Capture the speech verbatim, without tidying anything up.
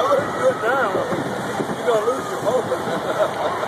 Good time. You're going to lose your focus.